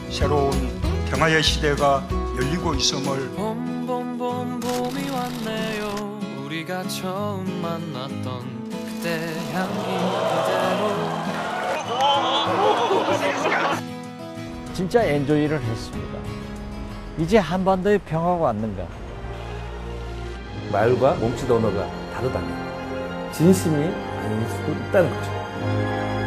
새로운 평화의 시대가 열리고 있음을 봄이 왔네요. 우리가 처음 만났던 그때 향기 그대로. 진짜 엔조이를 했습니다. 이제 한반도의 평화가 왔는가. 말과 몸짓 언어가 다르다면 진심이 아닐 수도 있다는 거죠.